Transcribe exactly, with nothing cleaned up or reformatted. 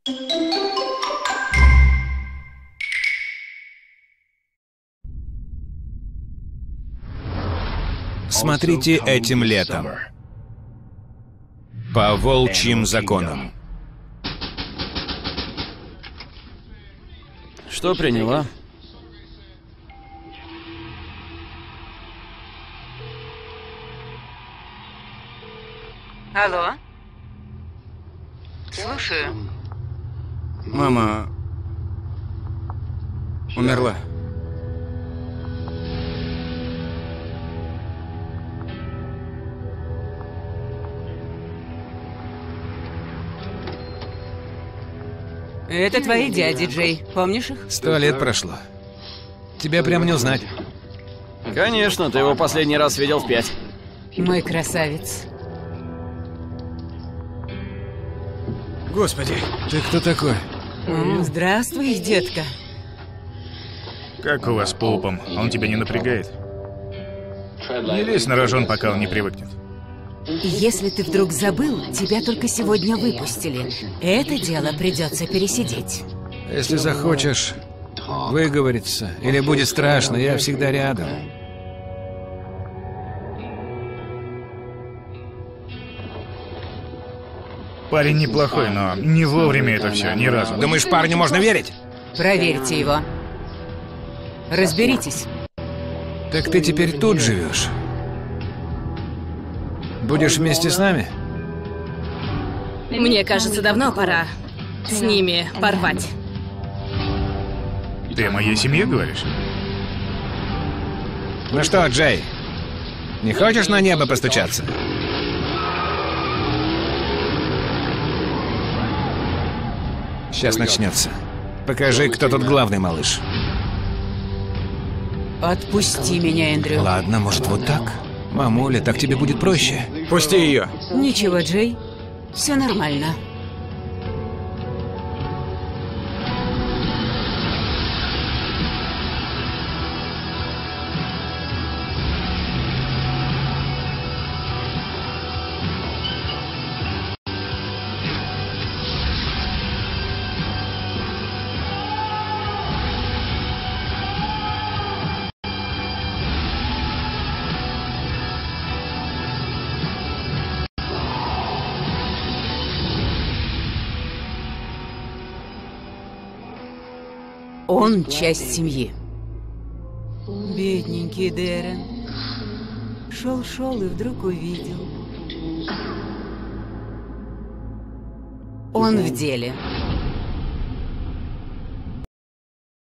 Смотрите этим летом. По волчьим законам. Что приняла? Алло? Слушаю. Мама умерла. Это твои дяди, Джей. Помнишь их? Сто лет прошло. Тебя прям не узнать. Конечно, ты его последний раз видел в пять. Мой красавец. Господи, Ты кто такой? О, здравствуй, детка. Как у вас с пупом? Он тебя не напрягает? Не лезь на рожон, пока он не привыкнет. Если ты вдруг забыл, тебя только сегодня выпустили. Это дело придется пересидеть. Если захочешь выговориться или будет страшно, я всегда рядом. Парень неплохой, но не вовремя это все, ни разу. Думаешь, парню можно верить? Проверьте его. Разберитесь. Так ты теперь тут живешь? Будешь вместе с нами? Мне кажется, давно пора с ними порвать. Ты о моей семье говоришь? Ну что, Джей, не хочешь на небо постучаться? Сейчас начнется. Покажи, кто тут главный, малыш. Отпусти меня, Эндрю. Ладно, может, вот так? Мамуля, так тебе будет проще. пусти ее. Ничего, Джей. Все нормально. Он часть семьи. Бедненький Дэрен. Шел-шел и вдруг увидел. Он в деле.